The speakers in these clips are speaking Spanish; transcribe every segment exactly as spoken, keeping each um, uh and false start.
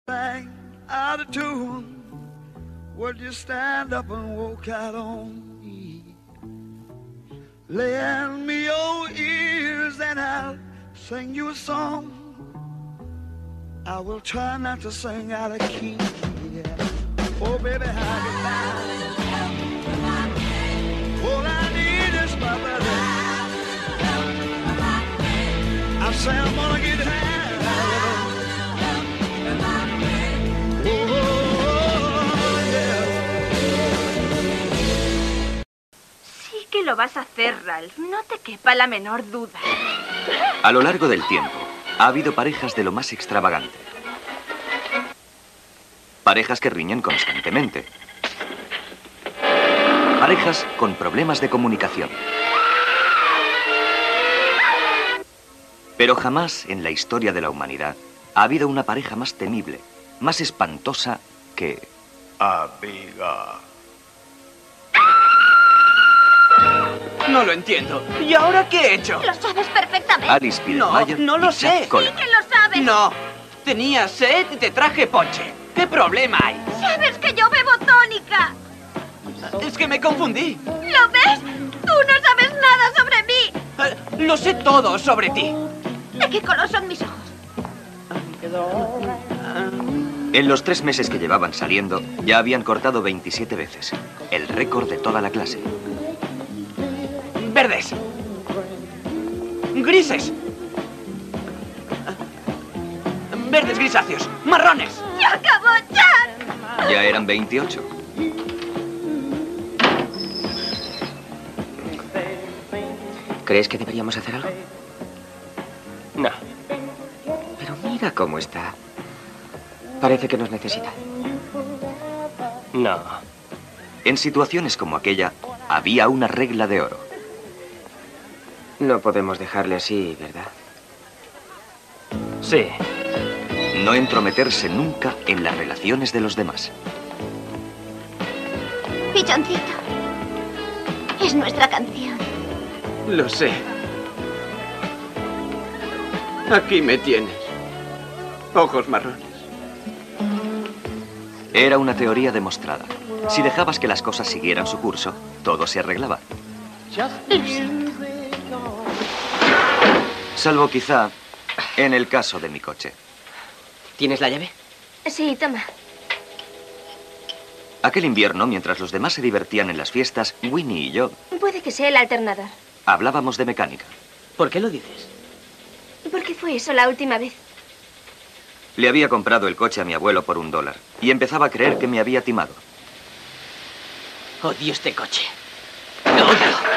Out of tune, would you stand up and walk out on me? Lend me your ears and I'll sing you a song. I will try not to sing out of key. Yeah. Oh, baby, how you down? All I need is my brother. I say I'm gonna get high. Que lo vas a hacer, Ralph. No te quepa la menor duda. A lo largo del tiempo, ha habido parejas de lo más extravagante. Parejas que riñen constantemente. Parejas con problemas de comunicación. Pero jamás en la historia de la humanidad ha habido una pareja más temible, más espantosa que... Amiga. No lo entiendo. ¿Y ahora qué he hecho? Lo sabes perfectamente. Alice Biedermeier No, no lo y Chuck sé. Coleman. Sí que lo sabes. No. Tenía sed y te traje ponche. ¿Qué problema hay? Sabes que yo bebo tónica. Es que me confundí. ¿Lo ves? Tú no sabes nada sobre mí. Eh, lo sé todo sobre ti. ¿De qué color son mis ojos? En los tres meses que llevaban saliendo, ya habían cortado veintisiete veces. El récord de toda la clase. Verdes. Grises. Verdes grisáceos. Marrones. ¡Ya acabó, Chuck! Ya eran veintiocho. ¿Crees que deberíamos hacer algo? No. Pero mira cómo está. Parece que nos necesita. No. En situaciones como aquella, había una regla de oro. No podemos dejarle así, ¿verdad? Sí. No entrometerse nunca en las relaciones de los demás. Pichoncito. Es nuestra canción. Lo sé. Aquí me tienes. Ojos marrones. Era una teoría demostrada. Si dejabas que las cosas siguieran su curso, todo se arreglaba. Lo siento. Salvo quizá en el caso de mi coche. ¿Tienes la llave? Sí, toma. Aquel invierno, mientras los demás se divertían en las fiestas, Winnie y yo Puede que sea el alternador. hablábamos de mecánica. ¿Por qué lo dices? ¿Por qué fue eso la última vez? Le había comprado el coche a mi abuelo por un dólar y empezaba a creer que me había timado. Odio este coche. ¡Lo odio!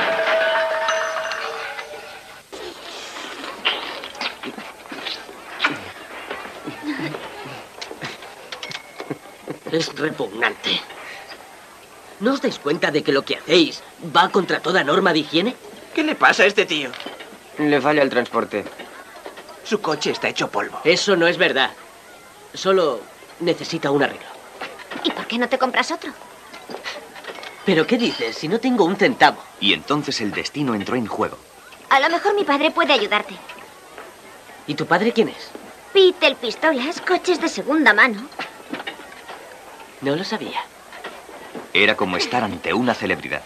Es repugnante. ¿No os dais cuenta de que lo que hacéis va contra toda norma de higiene? ¿Qué le pasa a este tío? Le falla el transporte. Su coche está hecho polvo. Eso no es verdad. Solo necesita un arreglo. ¿Y por qué no te compras otro? ¿Pero qué dices? Si no tengo un centavo. Y entonces el destino entró en juego. A lo mejor mi padre puede ayudarte. ¿Y tu padre quién es? Pete el Pistolas, coches de segunda mano. No lo sabía. Era como estar ante una celebridad.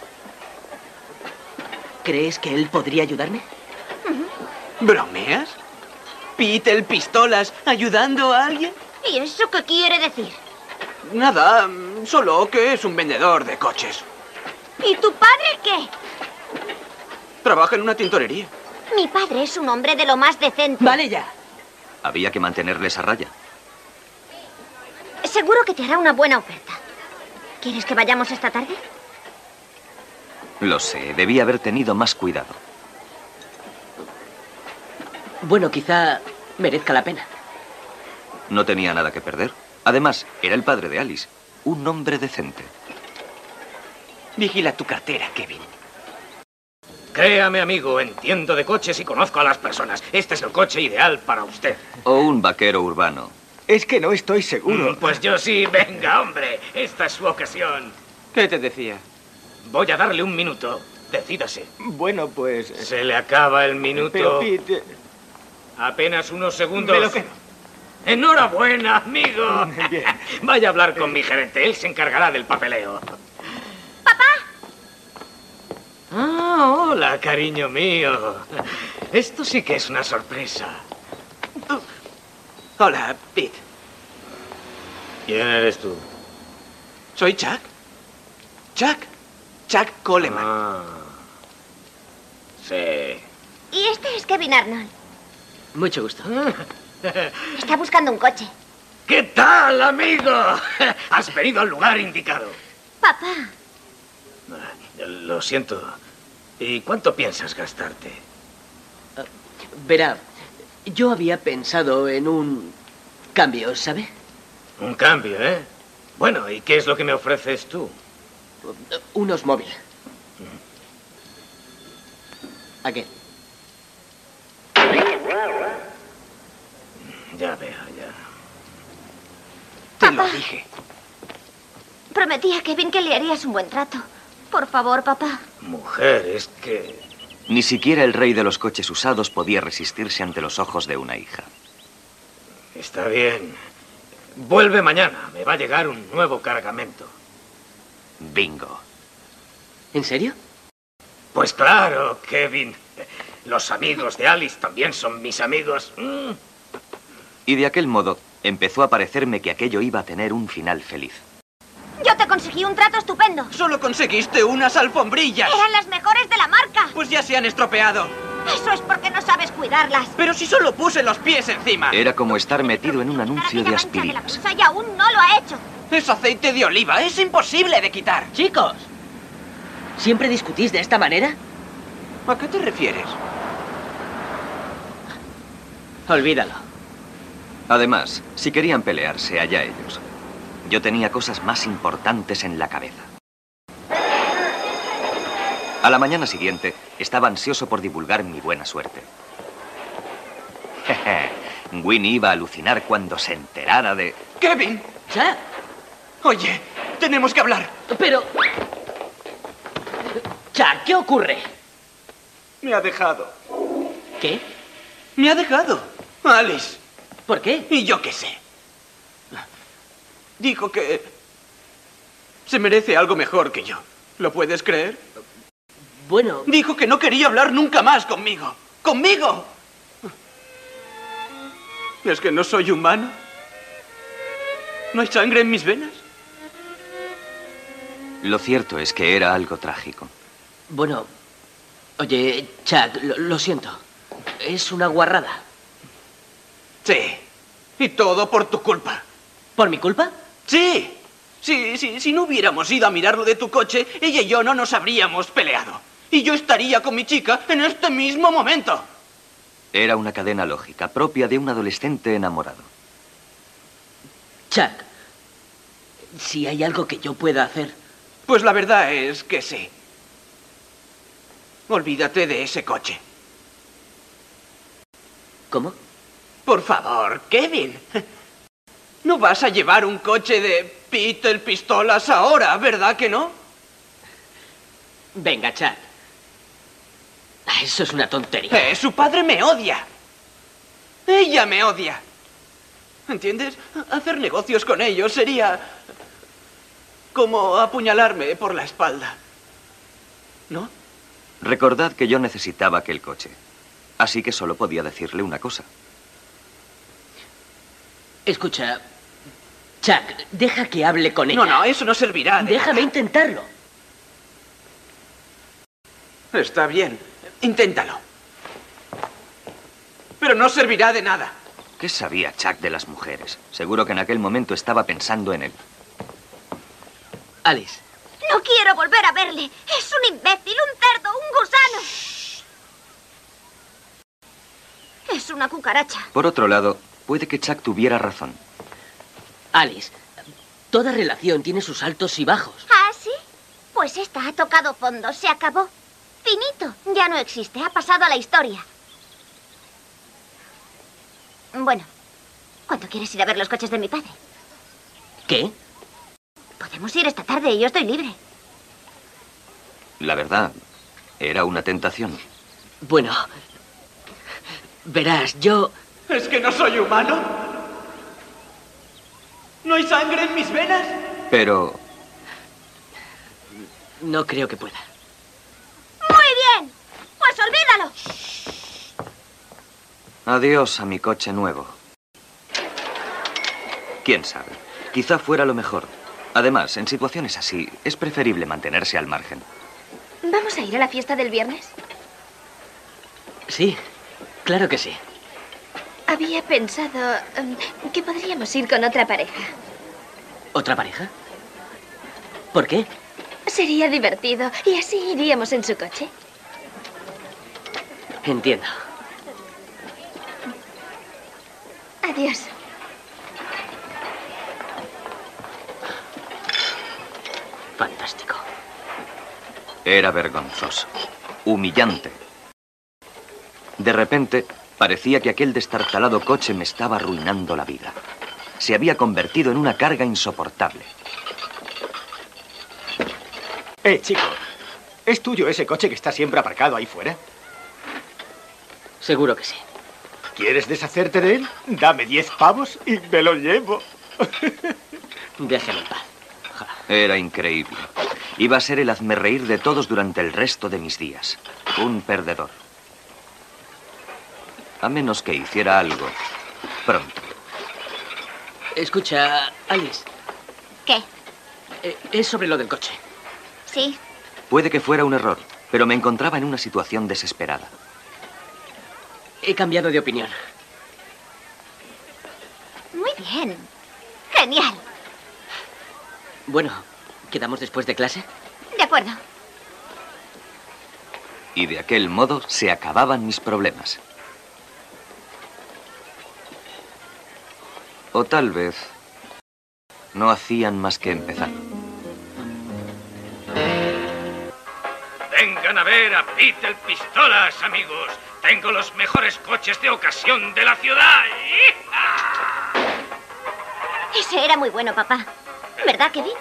¿Crees que él podría ayudarme? ¿Bromeas? ¿Pete el Pistolas ayudando a alguien? ¿Y eso qué quiere decir? Nada, solo que es un vendedor de coches. ¿Y tu padre qué? Trabaja en una tintorería. Mi padre es un hombre de lo más decente. Vale ya. Había que mantenerles a raya. Seguro que te hará una buena oferta. ¿Quieres que vayamos esta tarde? Lo sé, debía haber tenido más cuidado. Bueno, quizá merezca la pena. No tenía nada que perder. Además, era el padre de Alice, un hombre decente. Vigila tu cartera, Kevin. Créame, amigo, entiendo de coches y conozco a las personas. Este es el coche ideal para usted. O un vaquero urbano. Es que no estoy seguro. Mm, Pues yo sí, venga, hombre. Esta es su ocasión. ¿Qué te decía? Voy a darle un minuto. Decídase. Bueno, pues... Se le acaba el minuto. Pero, Pete... Apenas unos segundos. Me lo quedo. Enhorabuena, amigo. Bien. Vaya a hablar con mi gerente. Él se encargará del papeleo. ¡Papá! Ah, hola, cariño mío. Esto sí que es una sorpresa. Hola, Pete. ¿Quién eres tú? Soy Chuck. Chuck. Chuck Coleman. Ah, sí. Y este es Kevin Arnold. Mucho gusto. Está buscando un coche. ¿Qué tal, amigo? Has venido al lugar indicado. Papá, Lo siento. ¿Y cuánto piensas gastarte? Verá, yo había pensado en un cambio, ¿sabe? Un cambio, ¿eh? Bueno, ¿y qué es lo que me ofreces tú? Unos móviles. ¿A qué? Ya veo, ya. Te lo Papá. dije. prometí a Kevin que le harías un buen trato. Por favor, papá. Mujer, es que... Ni siquiera el rey de los coches usados podía resistirse ante los ojos de una hija. Está bien. Vuelve mañana. Me va a llegar un nuevo cargamento. Bingo. ¿En serio? Pues claro, Kevin. Los amigos de Alice también son mis amigos. Mm. Y de aquel modo empezó a parecerme que aquello iba a tener un final feliz. Yo te conseguí un trato estupendo. Solo conseguiste unas alfombrillas. Eran las mejores de la marca. Pues ya se han estropeado. Eso es porque no sabes cuidarlas. Pero si solo puse los pies encima. Era como estar metido en un anuncio de Aquella mancha de la aspirinas. bolsa y aún no lo ha hecho. Es aceite de oliva. Es imposible de quitar. Chicos, ¿siempre discutís de esta manera? ¿A qué te refieres? Olvídalo. Además, si querían pelearse, allá ellos. Yo tenía cosas más importantes en la cabeza. A la mañana siguiente, estaba ansioso por divulgar mi buena suerte. Jeje, Winnie iba a alucinar cuando se enterara de... Kevin, ¿Ya? oye, tenemos que hablar. Pero... Chuck, ¿qué ocurre? Me ha dejado. ¿Qué? Me ha dejado. Alice. ¿Por qué? Y yo qué sé. Dijo que se merece algo mejor que yo. ¿Lo puedes creer? Bueno, Dijo que no quería hablar nunca más conmigo. ¡Conmigo! ¿Es que no soy humano? ¿No hay sangre en mis venas? Lo cierto es que era algo trágico. bueno... Oye, Chuck, lo, lo siento. Es una guarrada. Sí. Y todo por tu culpa. ¿Por mi culpa? Sí. Sí, sí, si no hubiéramos ido a mirarlo de tu coche, ella y yo no nos habríamos peleado. Y yo estaría con mi chica en este mismo momento. Era una cadena lógica, propia de un adolescente enamorado. Chuck, si hay algo que yo pueda hacer... Pues la verdad es que sí. Olvídate de ese coche. ¿Cómo? Por favor, Kevin. No vas a llevar un coche de Pete el Pistolas ahora, ¿verdad que no? Venga, Chuck. Ah, eso es una tontería. Eh, su padre me odia. Ella me odia. ¿Entiendes? Hacer negocios con ellos sería como apuñalarme por la espalda. ¿No? Recordad que yo necesitaba aquel coche. Así que solo podía decirle una cosa. Escucha, Chuck, deja que hable con ella. No, no, eso no servirá de Déjame nada. intentarlo. Está bien, inténtalo. Pero no servirá de nada. ¿Qué sabía Chuck de las mujeres? Seguro que en aquel momento estaba pensando en él. Alice, No quiero volver a verle. Es un imbécil, un cerdo, un gusano. Es una cucaracha. Por otro lado, puede que Chuck tuviera razón. Alice, toda relación tiene sus altos y bajos. ¿Ah, sí? Pues esta ha tocado fondo. Se acabó. Finito. Ya no existe. Ha pasado a la historia. Bueno, ¿cuándo quieres ir a ver los coches de mi padre? ¿Qué? Podemos ir esta tarde. Yo estoy libre. La verdad, era una tentación. Bueno, verás, yo... ¿Es que no soy humano? ¿No hay sangre en mis venas? Pero... No creo que pueda. ¡Muy bien! Pues olvídalo. Adiós a mi coche nuevo. ¿Quién sabe? Quizá fuera lo mejor. Además, en situaciones así, es preferible mantenerse al margen. ¿Vamos a ir a la fiesta del viernes? Sí, claro que sí. Había pensado um, que podríamos ir con otra pareja. ¿Otra pareja? ¿Por qué? Sería divertido y así iríamos en su coche. Entiendo. Adiós. Fantástico. Era vergonzoso. Humillante. De repente, parecía que aquel destartalado coche me estaba arruinando la vida. Se había convertido en una carga insoportable. Eh, chico, ¿es tuyo ese coche que está siempre aparcado ahí fuera? Seguro que sí. ¿Quieres deshacerte de él? Dame diez pavos y me lo llevo. Déjame en paz. Era increíble. Iba a ser el hazmerreír de todos durante el resto de mis días. Un perdedor. A menos que hiciera algo pronto. Escucha, Alice. ¿Qué? eh, es sobre lo del coche. Sí. Puede que fuera un error, pero me encontraba en una situación desesperada. He cambiado de opinión. Muy bien. Genial. Bueno, ¿quedamos después de clase? De acuerdo. Y de aquel modo se acababan mis problemas. O tal vez no hacían más que empezar. Vengan a ver a Pete el Pistolas, amigos. Tengo los mejores coches de ocasión de la ciudad. ¡Hija! Ese era muy bueno, papá. ¿Verdad, Kevin?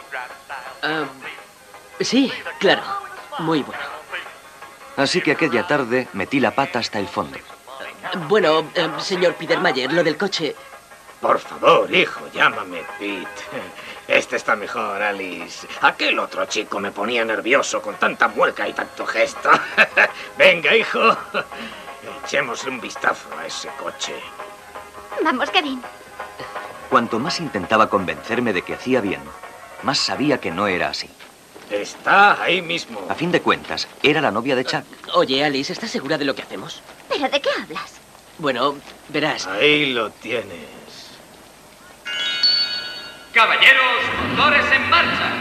Uh, sí, claro. Muy bueno. Así que aquella tarde metí la pata hasta el fondo. Bueno, eh, señor Petermayer, lo del coche... Por favor, hijo, llámame Pete. Este está mejor, Alice. Aquel otro chico me ponía nervioso con tanta mueca y tanto gesto. Venga, hijo. Echemos un vistazo a ese coche. Vamos, Kevin. Cuanto más intentaba convencerme de que hacía bien, más sabía que no era así. Está ahí mismo. A fin de cuentas, era la novia de Chuck. Oye, Alice, ¿estás segura de lo que hacemos? ¿Pero de qué hablas? Bueno, verás. Ahí lo tienes. Caballeros, motores en marcha.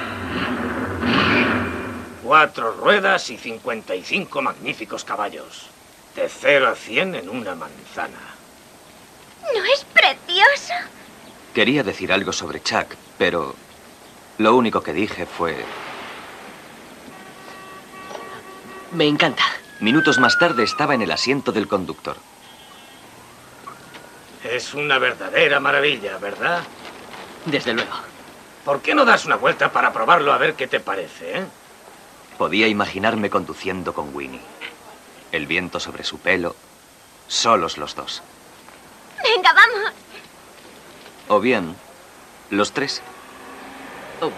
Cuatro ruedas y cincuenta y cinco magníficos caballos. De cero a cien en una manzana. ¿No es precioso? Quería decir algo sobre Chuck, pero lo único que dije fue... Me encanta. Minutos más tarde estaba en el asiento del conductor. Es una verdadera maravilla, ¿verdad? Desde luego. ¿Por qué no das una vuelta para probarlo a ver qué te parece, eh? Podía imaginarme conduciendo con Winnie. El viento sobre su pelo, solos los dos. Venga, vamos. O bien, los tres. Oh.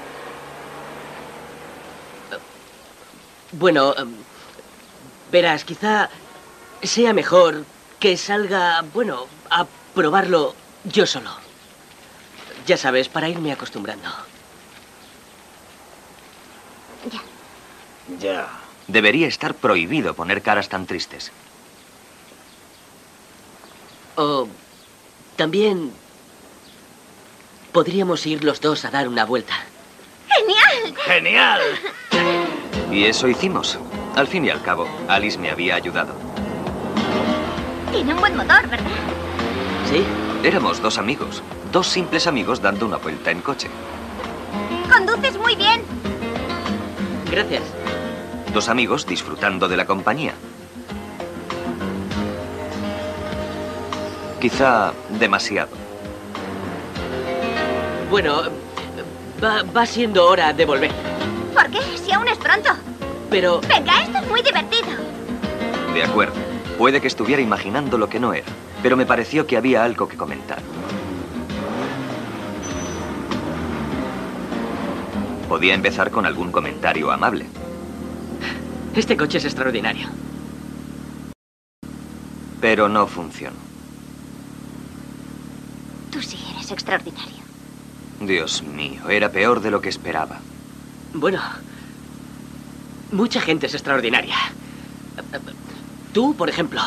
Bueno, um, verás, quizá sea mejor que salga, bueno, a probarlo yo solo. Ya sabes, para irme acostumbrando. Ya. Ya. Debería estar prohibido poner caras tan tristes. O también podríamos ir los dos a dar una vuelta. ¡Genial! ¡Genial! Y eso hicimos. Al fin y al cabo, Alice me había ayudado. Tiene un buen motor, ¿verdad? ¿Sí? Éramos dos amigos. Dos simples amigos dando una vuelta en coche. Conduces muy bien. Gracias. Dos amigos disfrutando de la compañía. Quizá demasiado. Bueno, va, va siendo hora de volver. ¿Por qué? Si aún es pronto. Pero... Venga, esto es muy divertido. De acuerdo. Puede que estuviera imaginando lo que no era, pero me pareció que había algo que comentar. Podía empezar con algún comentario amable. Este coche es extraordinario. Pero no funcionó. Tú sí eres extraordinario. Dios mío, era peor de lo que esperaba. Bueno, mucha gente es extraordinaria. Tú, por ejemplo.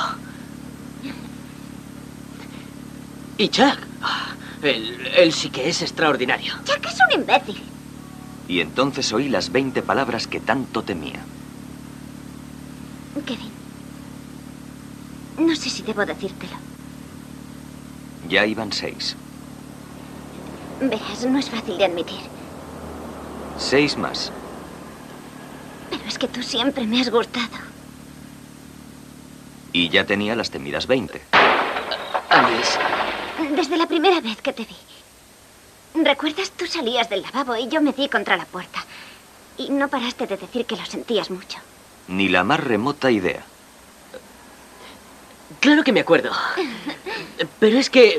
Y Chuck. Él, él sí que es extraordinario. Chuck es un imbécil. Y entonces oí las veinte palabras que tanto temía. Kevin, no sé si debo decírtelo. Ya iban seis. Verás, no es fácil de admitir. Seis más. Pero es que tú siempre me has gustado. Y ya tenía las temidas veinte. Alice. Desde la primera vez que te vi. ¿Recuerdas? Tú salías del lavabo y yo me di contra la puerta. Y no paraste de decir que lo sentías mucho. Ni la más remota idea. Claro que me acuerdo. Pero es que...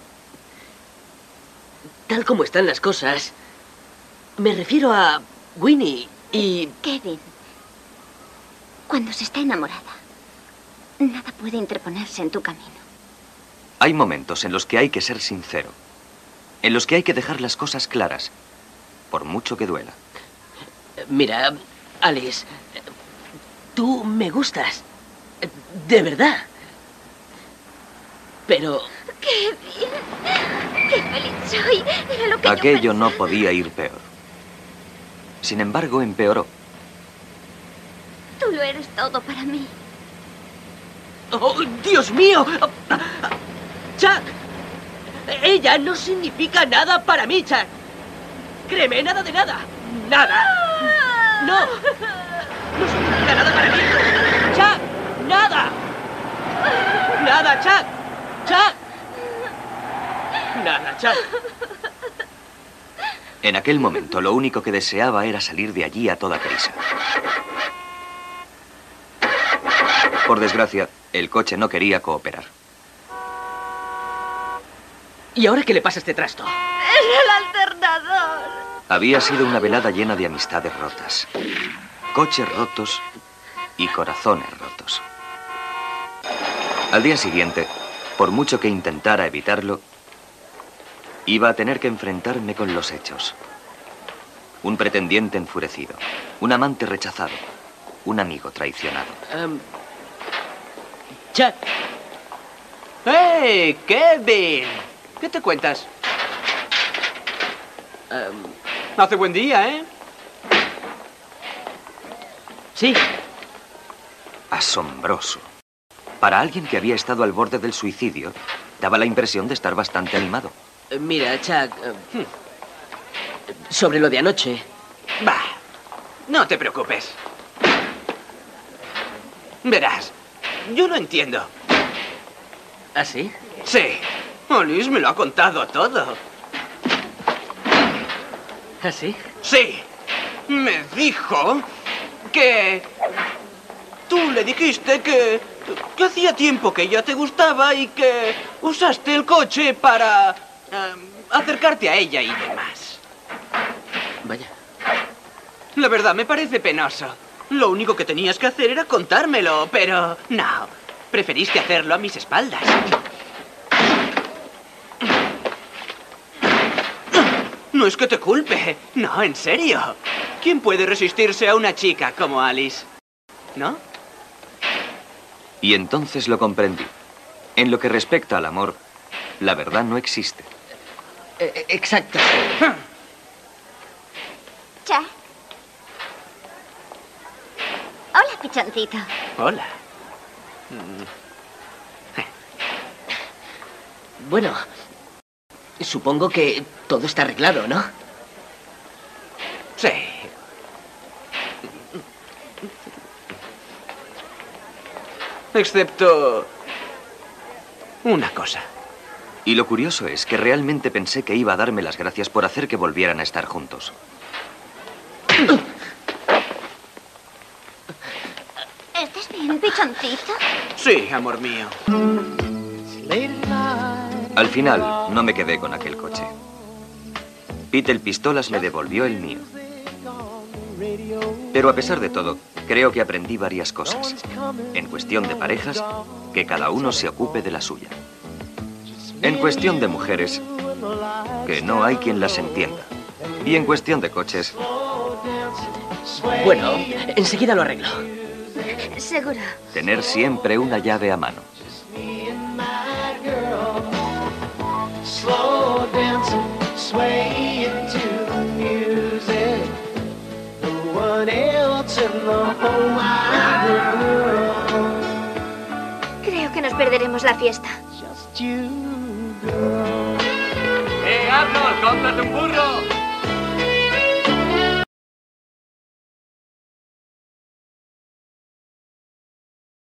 tal como están las cosas... me refiero a Winnie y... Kevin. Cuando se está enamorada, nada puede interponerse en tu camino. Hay momentos en los que hay que ser sincero. En los que hay que dejar las cosas claras. Por mucho que duela. Mira, Alice... tú me gustas. De verdad. Pero... ¡Kevin! ¡Qué feliz soy! Era lo que Aquello yo no pensaba. podía ir peor. Sin embargo, empeoró. Tú lo eres todo para mí. ¡Oh, Dios mío! ¡Chuck! Ella no significa nada para mí, Chuck. Créeme, nada de nada. Nada. No. No significa nada para mí. Chuck, nada. Nada, Chuck. Chuck. Nada, Chuck. En aquel momento, lo único que deseaba era salir de allí a toda prisa. Por desgracia, el coche no quería cooperar. ¿Y ahora qué le pasa a este trasto? ¡Es el alternador! Había sido una velada llena de amistades rotas. Coches rotos y corazones rotos. Al día siguiente, por mucho que intentara evitarlo, iba a tener que enfrentarme con los hechos. Un pretendiente enfurecido, un amante rechazado, un amigo traicionado. Um, Chuck. ¡Hey, Kevin! ¿Qué te cuentas? Um, Hace buen día, ¿eh? sí. Asombroso. Para alguien que había estado al borde del suicidio, daba la impresión de estar bastante animado. Eh, Mira, Chuck. eh, sobre lo de anoche. Bah, no te preocupes. Verás, yo lo entiendo. ¿Ah, sí? Sí, Alice me lo ha contado todo. ¿Ah, sí? Sí, me dijo que... tú le dijiste que... que hacía tiempo que ella te gustaba y que usaste el coche para... eh, acercarte a ella y demás. Vaya. La verdad, me parece penoso. Lo único que tenías que hacer era contármelo, pero... no, preferiste hacerlo a mis espaldas. No es que te culpe. No, en serio. ¿Quién puede resistirse a una chica como Alice? ¿No? Y entonces lo comprendí. En lo que respecta al amor, la verdad no existe. Eh, exacto. Chuck. Hola, pichoncito. Hola. Bueno, supongo que todo está arreglado, ¿no? Sí. Excepto... una cosa. Y lo curioso es que realmente pensé que iba a darme las gracias por hacer que volvieran a estar juntos. ¿Estás bien, pichoncito? Sí, amor mío. Al final, no me quedé con aquel coche. Pete el Pistolas me devolvió el mío. Pero a pesar de todo, creo que aprendí varias cosas. En cuestión de parejas, que cada uno se ocupe de la suya. En cuestión de mujeres, que no hay quien las entienda. Y en cuestión de coches... Bueno, enseguida lo arreglo. Seguro. Tener siempre una llave a mano. Creo que nos perderemos la fiesta. ¡Eh, Arnold, cómprate un burro!